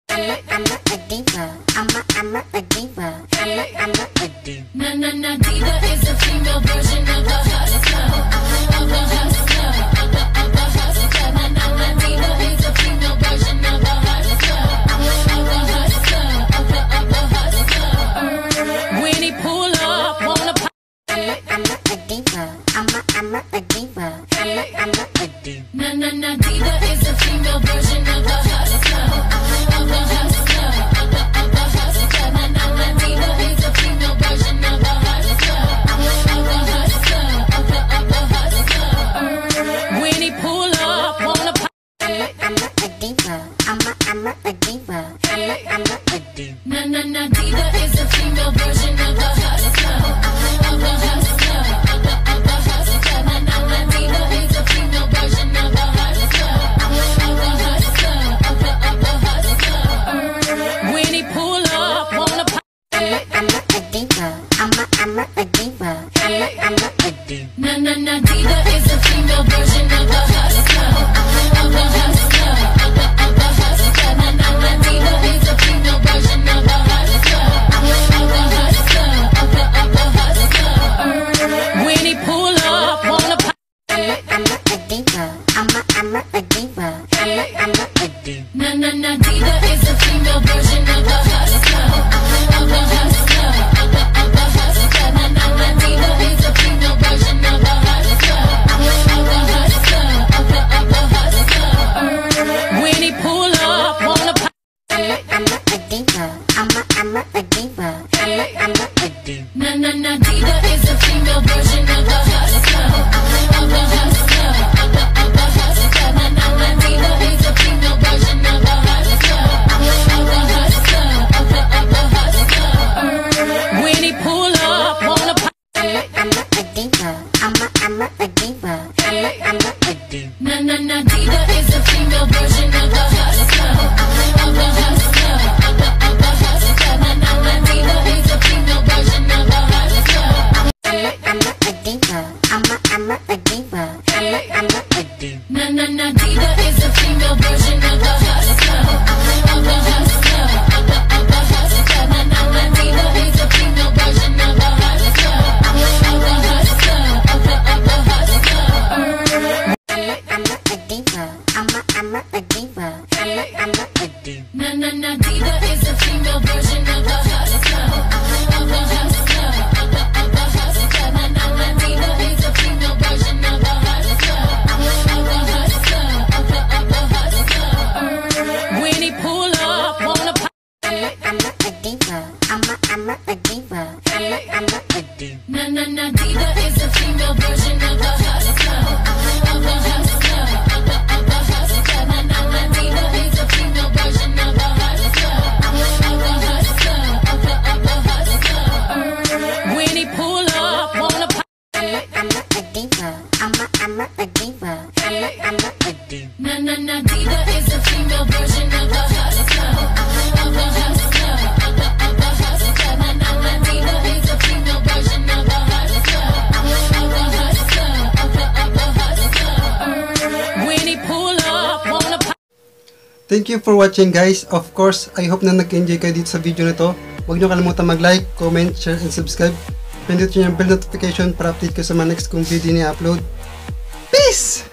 I'm a diva. I'm a diva. I'm a diva. Na diva is a female version of a hustler. Of a hustler. Of a hustler. Na diva is a female version of a hustler. Of a hustler. Of a hustler. When he pull up, wanna pop. I'm a diva. I'm a diva. I'm a diva. Na diva is a female version of a hustler. Of a hustler. Of a hustler. Na diva is a female version of a hustler. Of a hustler. Of a hustler. When he pull up, wanna pop. I'm a diva. I'm a diva. I'm a diva. Na diva is a female version of a hustler. Of a hustler. Of a hustler. Na diva is a female version of a hustler. Of a hustler. Of a hustler. When he pull up, wanna pop. I'm a diva. I'm a diva. I'm a diva. Na diva is a female version of a hustler. Of a hustler. Of a hustler. Na diva is a female version of a hustler. Of a hustler. Of a hustler. When he pull up, wanna pop. I'm a diva. I'm a diva. I'm a diva. Na diva is a female version of a hustler. Of a hustler. Of a hustler. Na diva is a female version of a hustler. Of a hustler. Of a hustler. When he pull up, wanna pop. I'm a diva. I'm a diva. I'm a diva. Na diva is a female version of a hustler. Of a hustler. Of a hustler. Na diva is a female version of a hustler. Of a hustler. Of a hustler. When he pull up, wanna pop. I'm a diva. I'm a diva. I'm a diva. Na diva is a female version of a hustler. Of a hustler. Of a hustler. Na diva is a female version of a hustler. I'm a diva. I'm a diva. I'm a diva. Na diva is a female version of a hustler. Of a hustler. Of a hustler. Na diva is a female version of a hustler. Of a hustler. Of a hustler. I'm a diva. I'm a diva. I'm a diva. Na diva is a female version of a hustler. Of a hustler. Of a hustler. Na diva is a female version of a hustler. Of a hustler. Of a hustler. When he pull up, wanna pop. I'm a diva. I'm a diva. I'm a diva. Na diva is a female version of a hustler. Of a hustler. Of a hustler. Na diva is a female version of a hustler. Of a hustler. Of a hustler. When he pull up, wanna pop. I'm a diva. I'm a diva. I'm a diva. Na diva is a female version of a hustler. Of a hustler. Of a hustler. Na diva is a female version of a hustler. Of a hustler. Of a hustler. When he pull up, wanna pop. Thank you for watching guys. Of course, I hope na nag-enjoy kayo dito sa video na to. Huwag nyo kalimutan mag-like, comment, share, and subscribe. Pindutin nyo yung bell notification para update ko sa mga next kong video ni upload. Peace!